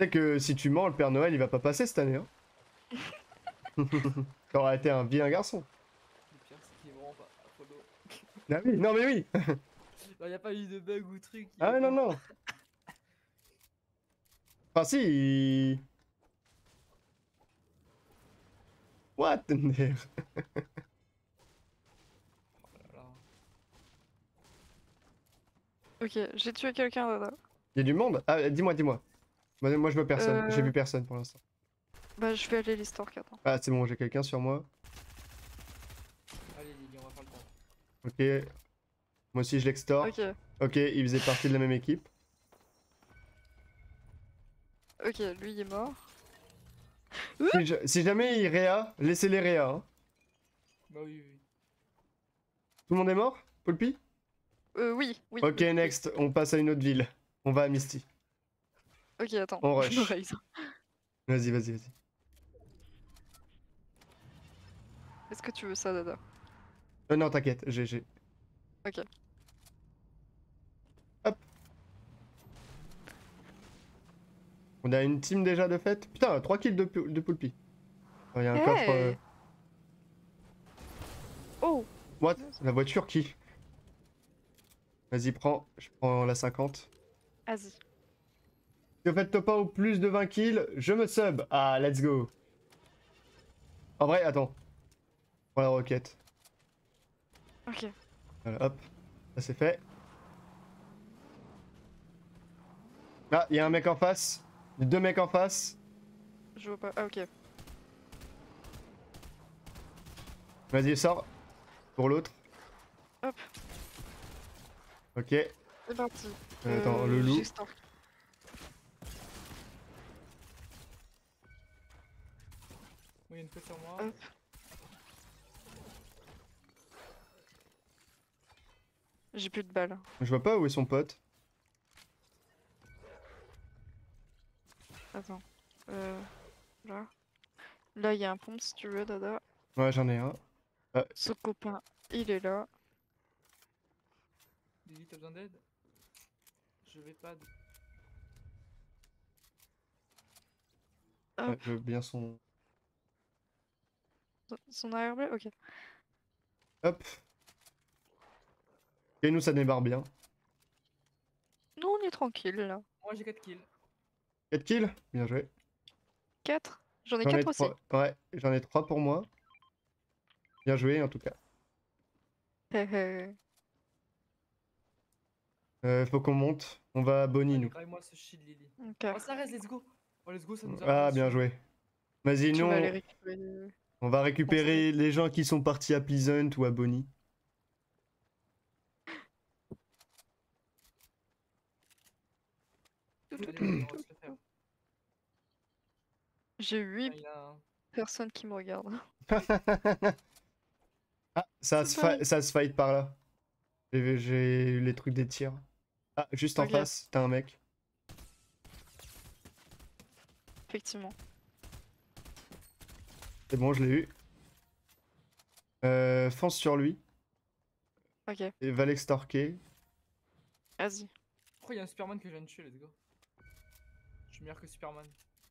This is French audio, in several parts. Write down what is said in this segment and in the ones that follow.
sais que si tu mens, le Père Noël il va pas passer cette année. Hein. T'aurais été un vilain garçon. Le pire, c'est qu'il me rend pas. Apollo. Ah oui, non mais oui. Genre, y a pas eu de bug ou truc. Ah non, non. Enfin si, What the hell? Oh là là. Ok, j'ai tué quelqu'un, Dada. Il y a du monde? Ah, dis-moi, dis-moi. Moi je vois personne. J'ai vu personne pour l'instant. Bah, je vais aller l'histoire, attends. Ah, c'est bon, j'ai quelqu'un sur moi. Allez, Lily, on va faire le temps. Ok. Moi aussi je l'extors. Ok, Ok, il faisait partie de la même équipe. ok, lui il est mort. Si jamais il réa, laissez-les réa. Hein. Bah oui, oui. Tout le monde est mort? Poulpi? Oui, oui. Ok, oui, oui. next, on passe à une autre ville. On va à Misty. Ok, attends, On je me rush. raise. Vas-y, vas-y, vas-y. Est-ce que tu veux ça, Dada? Non, t'inquiète, j'ai. Ok. Hop. On a une team déjà de fait. Putain, 3 kills de Poulpi. Oh, il y a un coffre. Hey Oh! What? La voiture qui? Vas-y, prends. Je prends la 50. Vas-y. Si vous faites top 1 ou plus de 20 kills, je me sub. Ah, let's go. En vrai, attends. Prends la roquette. Ok. Voilà, hop. Ça c'est fait. Ah, il y a un mec en face. Il y a 2 mecs en face. Je vois pas. Ah, ok. Vas-y, sors. Pour l'autre. Hop. Ok. C'est parti. Attends, le loup. J'ai stalk. Oui, il y a une fois sur moi. Hop. J'ai plus de balles. Je vois pas où est son pote. Attends. Là. Là, il y a un pont si tu veux, Dada. Ouais, j'en ai un. Ce copain, il est là. Lily, t'as besoin d'aide? Je vais pas. Ouais, Hop. je veux bien son. Son arrière-bleu? Ok. Hop. Et nous, ça démarre bien. Nous, on est tranquille là. Moi, j'ai 4 kills. 4 kills? Bien joué. 4? J'en ai J'en ai 4 aussi. 3. Ouais, j'en ai 3 pour moi. Bien joué en tout cas. Faut qu'on monte. On va à Bonnie, Allez, nous. graille-moi ce shield, Lily. Ok. Oh, ça reste, let's go. Oh, let's go, ça nous a Ah, bien sauvé. joué. Vas-y, Tu nous, vas aller récupérer. on va récupérer les gens qui sont partis à Pleasant ou à Bonnie. Allez, Lily, on va se le faire. J'ai Ah, 8 il a... personnes qui me regardent. Ah, C'est dingue. ça se fight par là. J'ai eu les trucs des tirs. Ah, juste en Ok, face, t'as un mec. effectivement. C'est bon, je l'ai eu. Fonce sur lui. Ok, Et va l'extorquer. vas-y. Oh, il y a un Superman que je viens de tuer, let's go. Je suis meilleur que Superman.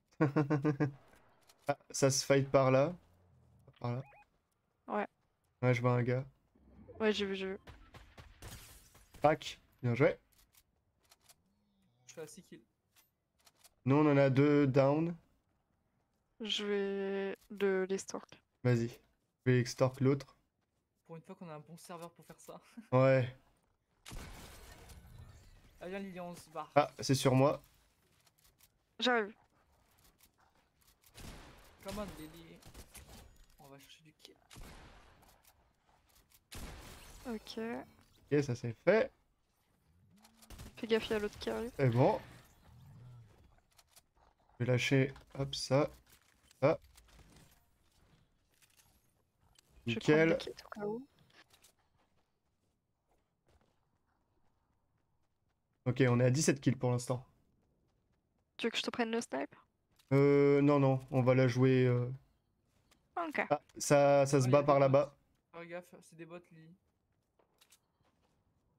Ah, ça se fight par là. Par là. Ouais, Ouais, je vois un gars. ouais, j'ai vu, j'ai vu. Crac. Bien joué. Je suis à 6 kills. Nous, on en a 2 down. Je vais les stalk. Vas-y. Je vais extorque l'autre. Pour une fois qu'on a un bon serveur pour faire ça. Ouais. Ah, viens, Lily, on se barre. Ah, c'est sur moi. J'arrive. Come on, Lily. On va chercher du kill. Ok. Ok, ça c'est fait. Fais gaffe, il y a l'autre qui arrive. C'est bon. Je vais lâcher. Hop, ça. Ça. Je vais prendre Nickel. des kits au cas où. Ok, on est à 17 kills pour l'instant. Tu veux que je te prenne le snipe? Non, non, on va la jouer. Ok. Ah, ça se Ah, il y bat a par des là-bas. bots. Fais gaffe, c'est des bots, Lily.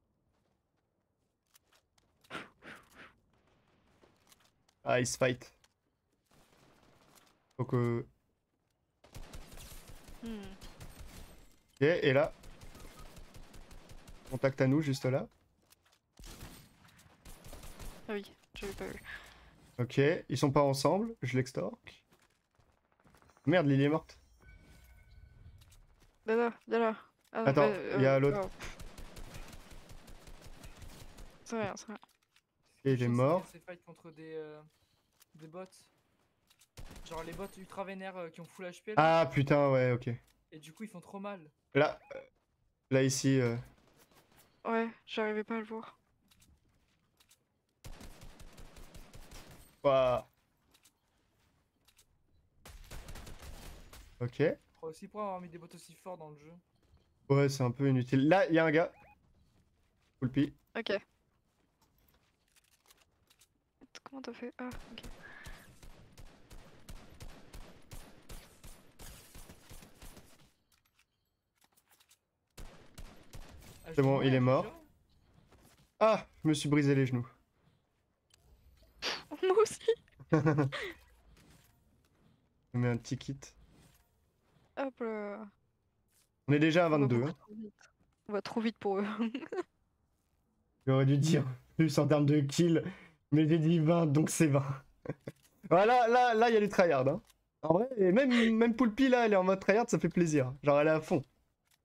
Ah, ils se fight. Faut que... Hmm. Ok, et là. Contact à nous, juste là. Ah oui, j'avais pas vu. Ok, ils sont pas ensemble, je l'extorque. Merde, Lily est morte. Là, là. Ah, Attends, il y a l'autre. oh. C'est rien, c'est rien. Et il est mort. C'est fight contre des bots. Genre les bots ultra vénères qui ont full HP. Là. Ah putain, ouais, ok. Et du coup, ils font trop mal. Là, là ici. Ouais, j'arrivais pas à le voir. Ouah. Ok. Aussi pour avoir mis des bots aussi forts dans le jeu. Ouais, c'est un peu inutile. Là, il y a un gars. Poulpi. Ok. Comment t'as fait? Ah, ok. Ah, C'est bon, je il vois, est mort. déjà. Ah, je me suis brisé les genoux. Moi aussi. Je mets un petit kit. Hop là. On est déjà à On va 22. beaucoup Hein. trop vite. On va trop vite pour eux. J'aurais dû dire plus en termes de kills. Mais j'ai dit 20, donc c'est 20. Voilà, là, il y a du tryhard. Hein. En vrai, et même Poulpi, là, elle est en mode tryhard, ça fait plaisir. Genre, elle est à fond.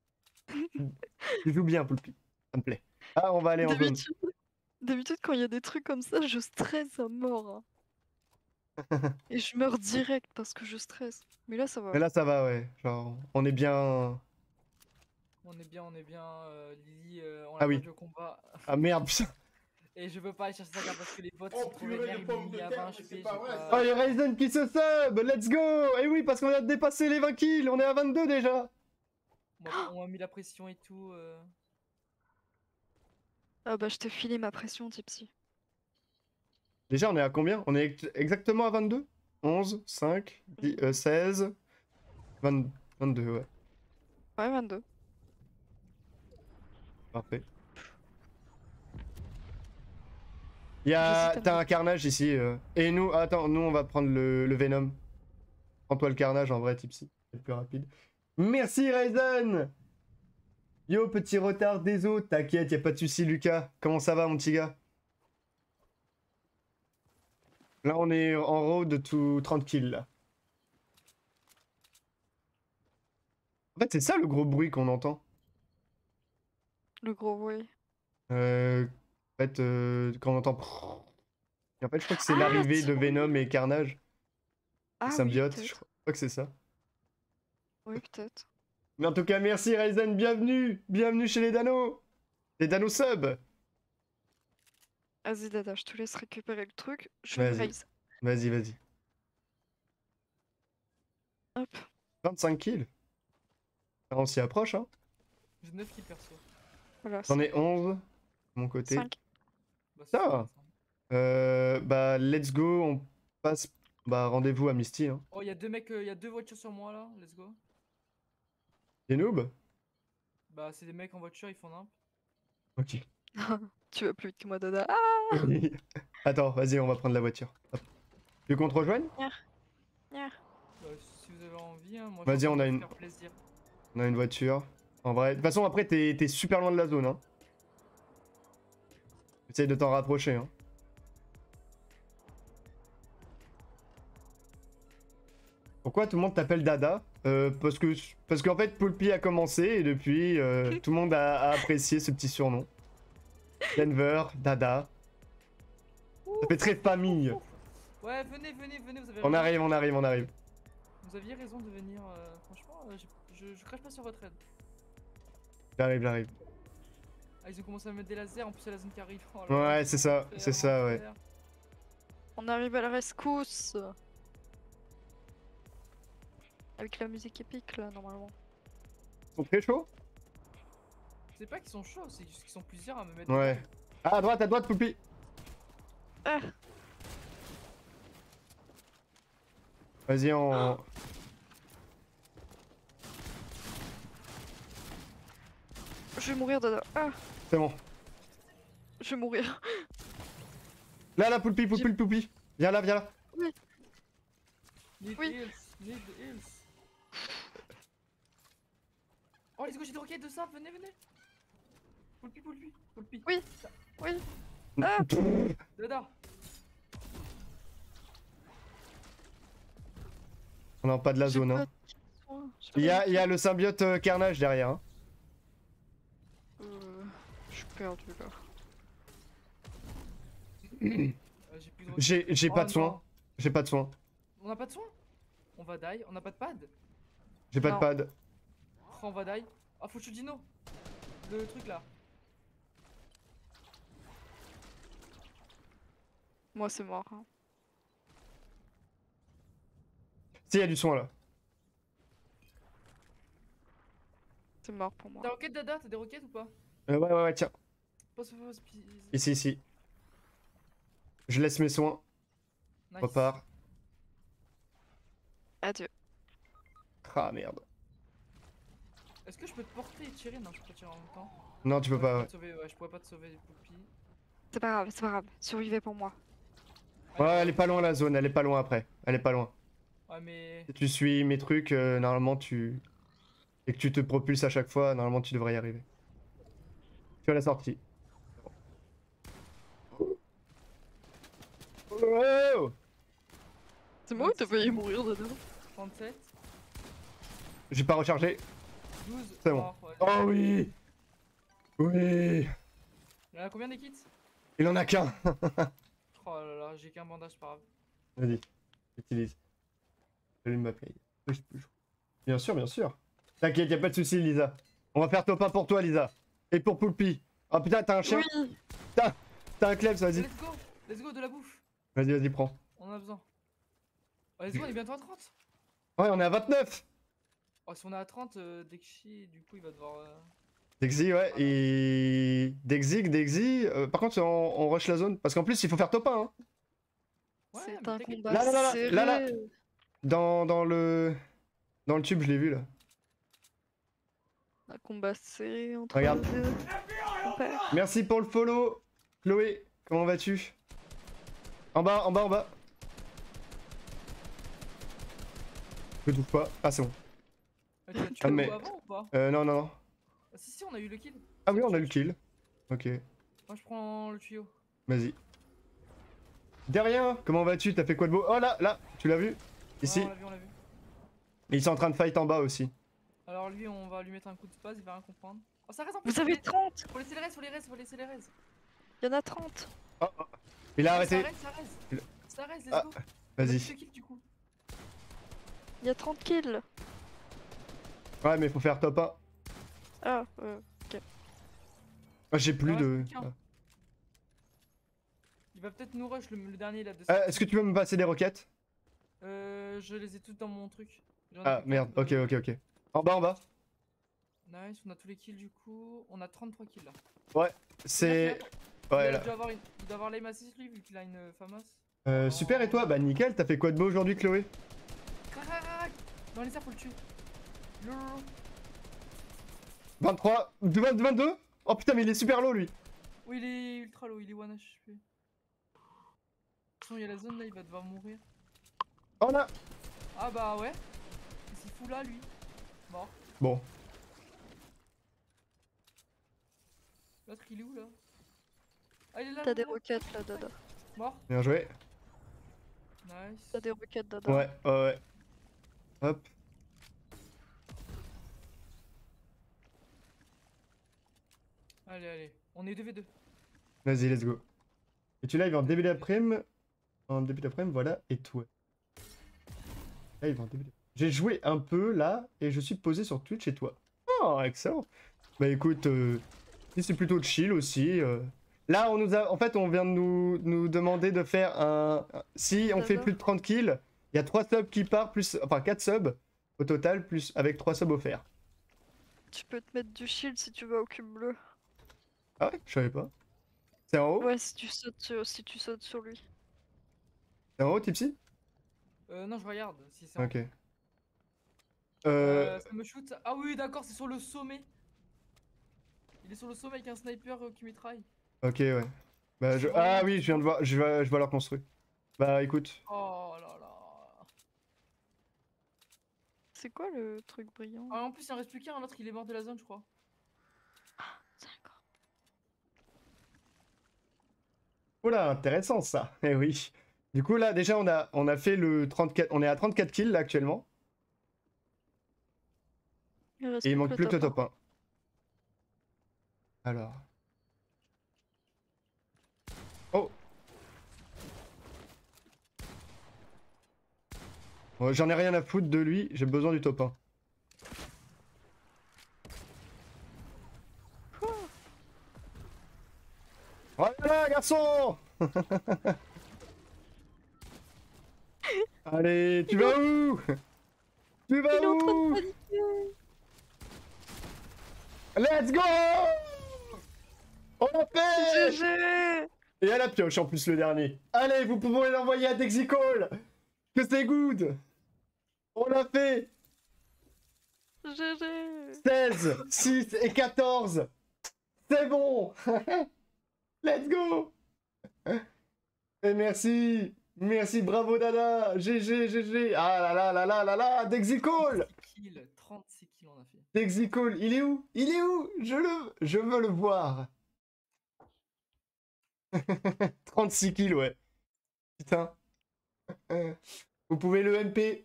Tu joues bien, Poulpi. Ça me plaît. Ah, on va aller en zone. D'habitude, quand il y a des trucs comme ça, je stresse à mort. Hein. Et je meurs direct parce que je stresse. Mais là, ça va. Mais là, ça va, ouais. Genre, on est bien. On est bien. Lily, on Ah l'a oui. perdu au combat. Ah merde, putain. Et je veux pas aller chercher sa carte parce que les bots Oh, sont trop purée de vénères. pommes Il de y a terre, 20 mais HP. c'est pas vrai, j'ai ça. Oh, il y a Ryzen qui se sub. Let's go. Et oui, parce qu'on a dépassé les 20 kills. On est à 22 déjà. On m'a mis la pression et tout. Ah bah, je t'ai filé ma pression, Tipsy. Déjà, on est à combien? On est exactement à 22? 11, 5, 10, 16, 20, 22, ouais. Ouais, 22. Parfait. T'as un J'hésite carnage ici. Et nous, attends, nous on va prendre le Venom. Prends-toi le carnage en vrai, Tipsy. C'est le plus rapide. Merci Ryzen. Yo, petit retard des autres. T'inquiète, y a pas de souci, Lucas. Comment ça va, mon petit gars? Là, on est en road to 30 kills, là. En fait, c'est ça le gros bruit qu'on entend. Le gros bruit. En fait, quand on entend... Et en fait, je crois que c'est Ah, l'arrivée de tiens. Venom et Carnage. Ah Le oui, symbiote, je peut-être. crois que c'est ça. Oui, peut-être. Mais en tout cas, merci Ryzen, bienvenue! Bienvenue chez les Danos! Les Danos sub! Vas-y, Dada, je te laisse récupérer le truc. Je me Vas-y. raise. Vas-y, vas-y. Hop. 25 kills. On s'y approche, hein. J'ai 9 kills perso. Voilà. J'en ai 11 de mon côté. 5. Bah, Ça c'est va. ça. Bah, let's go, on passe... Bah, rendez-vous à Misty, hein. Oh, il y a deux mecs, il y a deux voitures sur moi là. Let's go. Des noobs? Bah, c'est des mecs en voiture, ils font nimp. Ok. Tu vas plus vite que moi, Dada. Ah, Attends, vas-y, on va prendre la voiture. Hop. Tu veux qu'on te rejoigne? Bah, si vous avez envie, hein, moi Vas-y, je on a vais une- faire plaisir. On a une voiture. En vrai, de toute façon, après, t'es super loin de la zone, hein. Essaye de t'en rapprocher, hein. Pourquoi tout le monde t'appelle Dada? Parce qu'en fait, Poulpi a commencé et depuis, tout le monde a apprécié ce petit surnom. Denver, Dada. Ça fait très famille. Ouais, venez, vous avez On raison. arrive, on arrive, on arrive. Vous aviez raison de venir, franchement, je crache pas sur votre aide. J'arrive, j'arrive. Ah, ils ont commencé à mettre des lasers, en plus c'est la zone qui arrive. Oh là là, Ouais, c'est ça, c'est ça, ouais. on arrive à la rescousse. Avec la musique épique, là, normalement. Ils sont très chauds? C'est pas qu'ils sont chauds, c'est juste qu'ils sont plusieurs à me mettre. Ouais. Ah, à droite, Poulpi. Ah, Vas-y, on... je vais mourir, Dada. Ah, C'est bon. je vais mourir. Là, Poulpi. Viens là, viens là. Need Oui. heals. Need heals. Oh, let's go, j'ai des roquettes de ça, venez, venez. Poulpi, poulpi, poulpi. Oui. Ça. Oui. Ah. Dada. On n'a pas de la J'ai zone. pas Hein. de soin, j'ai Il y pas a, de- il y a le symbiote Carnage derrière. Hein. Je suis perdu là. J'ai plus de roquettes. J'ai pas Oh de soin. non. J'ai pas de soin. On a pas de soin. On va die, on a pas de pad. J'ai pas de Non. pad. Oh, on va die. Ah, faut que je dino. Le truc là. Moi c'est mort. Hein. Si, il y a du soin là. C'est mort pour moi. T'as des roquettes, Dada? T'as des roquettes ou pas? Ouais, tiens. Pose, pose, pose. Ici. Je laisse mes soins. Nice. Repars. Adieu. Ah merde. Est-ce que je peux te porter et tirer? Non, je peux pas tirer en même temps. Non, tu peux Ouais, pas. je Ouais. te sauver, ouais, je pourrais pas te sauver, Poulpi. C'est pas grave, c'est pas grave. Survivez pour moi. Ouais, elle est pas loin la zone, elle est pas loin après. Elle est pas loin. Ouais, mais. Si tu suis mes trucs, normalement tu. Et que tu te propulses à chaque fois, normalement tu devrais y arriver. Tu as la sortie. Oh C'est moi ou t'as failli mourir dedans? 37, J'ai pas rechargé. 12. C'est bon. mort, ouais. Oh oui. Oui. Il y en a combien des kits? Il en a qu'un. Oh là là, j'ai qu'un bandage, pas grave. Vas-y. Utilise. J'allume ma play. Bien sûr, bien sûr. T'inquiète, y'a pas de soucis, Lisa. On va faire top 1 pour toi, Lisa. Et pour Poulpi. Oh putain, t'as un chien. Oui. T'as un Klebs, vas-y. Let's go, de la bouffe. Vas-y, prends. On en a besoin. Oh, let's go, on est bientôt à 30. Ouais, on est à 29. Oh, si on est à 30, Dexy, du coup, il va devoir. Dexy, ouais, et Dexy, par contre on rush la zone, parce qu'en plus il faut faire top 1, hein. Ouais, C'est mais un t'inquiète. combat Là, serré. là. Dans le tube, je l'ai vu là. Un combat serré entre Regarde. les deux. Super. Merci pour le follow, Chloé, comment vas-tu? En bas. Je touche pas, ah c'est bon. Tu as tué Ah, le mais- loup avant ou pas? Non. Ah, si, on a eu le kill. Ah oui, on a eu le kill. Ok, Moi, je prends le tuyau. vas-y. Derrière, comment vas-tu? T'as fait quoi de beau? Oh là, tu l'as vu? Ici, Ouais, on l'a vu. ils sont en train de fight en bas aussi. Alors, lui, on va lui mettre un coup de spaz, il va rien comprendre. Oh, ça reste en plus. Vous avez 30. Faut laisser les res, faut laisser les res. Il y en a 30. Il a arrêté. Ça reste, let's Ah, go. Vas-y. Deux kills, du coup. Il y a 30 kills. Ouais, mais faut faire top 1. Ah, Ah, j'ai plus Il en de. reste qu'un. Il va peut-être nous rush le dernier là de Est-ce que tu peux me passer des roquettes? Je les ai toutes dans mon truc. J'en ai Ah plus merde, qu'un. ok. En bas. Nice, on a tous les kills du coup. On a 33 kills là. C'est. Ouais, là. Il doit avoir l'aim assist lui vu qu'il a une FAMAS. Super, et toi? Bah nickel, t'as fait quoi de beau aujourd'hui, Chloé? Crac. Dans les airs, faut le tuer. Lolo. 23, 22? Oh putain, mais il est super low lui. Oui, il est ultra low, il est 1 HP. Attention, il y a la zone là, il va devoir mourir. Oh là. Ah bah ouais. Il s'y fout là lui. Mort. Bon, L'autre il est où là? Ah il est là. t'as là, des là. roquettes là, Dada. Mort. bien joué. Nice. T'as des roquettes, Dada. Ouais. Hop. Allez. On est 2v2. Vas-y, let's go. Et tu live en début d'après-midi. En début d'après-midi, voilà, et toi. Live en début d'après-midi. J'ai joué un peu là, et je suis posé sur Twitch et toi. Oh, excellent. Bah écoute, c'est plutôt chill aussi. Là, en fait, on vient de nous demander de faire si on fait D'accord. plus de 30 kills, il y a 3 subs qui partent, enfin 4 subs au total, plus avec 3 subs offerts. Tu peux te mettre du shield si tu vas au cube bleu. Ah ouais, je savais pas. C'est en haut? Ouais, si tu sautes sur lui. C'est en haut, Tipsy? Non, je regarde si c'est en- Ok. Ça me shoot. Ah oui, d'accord, c'est sur le sommet. Il est sur le sommet avec un sniper qui mitraille. Ok, ouais. Bah, ah oui, je viens de voir, je vois leur construit. Bah écoute, Oh là là. C'est quoi le truc brillant? Ah, en plus, il en reste plus qu'un, l'autre il est mort de la zone, je crois. D'accord. Oula, intéressant ça. Eh oui. Du coup, là, déjà, on a fait le 34. On est à 34 kills là actuellement. Il reste Et il manque plus que le top top 1. Alors. Oh! Bon, j'en ai rien à foutre de lui, j'ai besoin du top 1. Voilà, garçon! Allez, tu vas où? Tu vas Il est en train de où? paniquer. Let's go! On l'a fait! GG. Et à la pioche en plus le dernier. Allez, vous pouvez l'envoyer à Dexicall! Que c'est good! On l'a fait! GG. 16, 6 et 14! C'est bon! Let's go! Et merci! Merci, bravo Dada! GG, GG! Ah là là là là là là! Dexicall! 36 kills on a fait. Dexicall, il est où? Il est où? Je veux le voir! 36 kills, ouais. Putain. Vous pouvez le MP.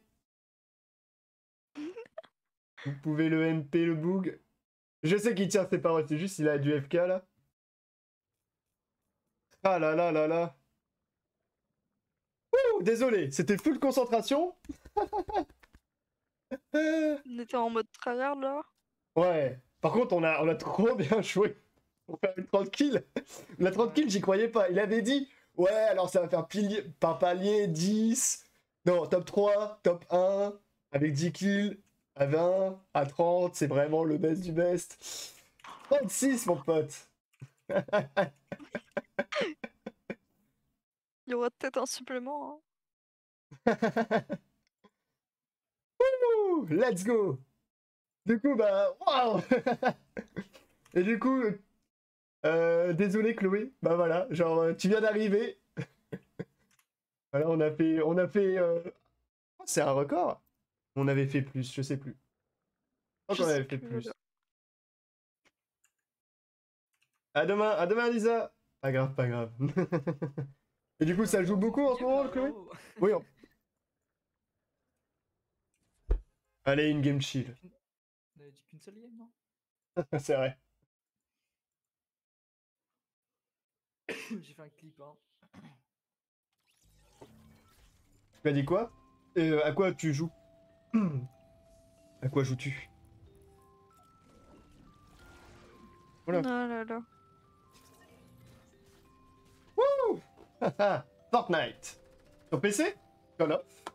Vous pouvez le MP, le boog. Je sais qu'il tient ses paroles, c'est juste il a du FK là. Ah là là là là. Ouh, désolé, c'était full concentration. On était en mode tryhard là. Ouais. Par contre, on a trop bien joué pour faire une 30 kills. La 30 kills, j'y croyais pas. Il avait dit, ouais, alors ça va faire pilier, par palier 10. Non, top 3, top 1, avec 10 kills, à 20, à 30, c'est vraiment le best du best. 36, mon pote. Il y aura peut-être un supplément. Hein. Ouh, let's go. Du coup, bah, waouh. Et du coup, désolé Chloé, bah voilà, genre, tu viens d'arriver. Voilà, on a fait, c'est un record. On avait fait plus, je sais plus. Je crois qu'on Je sais avait fait plus, plus. voilà. À demain Lisa. Pas grave, pas grave. Et du coup, ça joue beaucoup en ce moment, Chloé? Oui. Allez, une game chill. On avait dit qu'une seule game, non? C'est vrai. J'ai fait un clip, hein. Tu m'as dit quoi? À quoi tu joues? À quoi joues-tu? Voilà. Ah là là. Wouh! Fortnite. Sur PC? Call of?